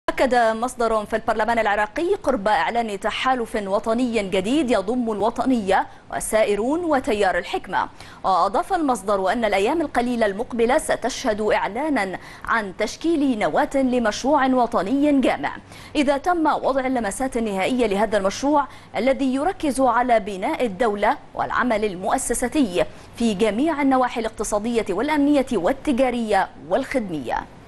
أكد مصدر في البرلمان العراقي قرب إعلان تحالف وطني جديد يضم الوطنية والسائرون وتيار الحكمة. وأضاف المصدر أن الأيام القليلة المقبلة ستشهد إعلانا عن تشكيل نواة لمشروع وطني جامع إذا تم وضع اللمسات النهائية لهذا المشروع الذي يركز على بناء الدولة والعمل المؤسساتي في جميع النواحي الاقتصادية والأمنية والتجارية والخدمية.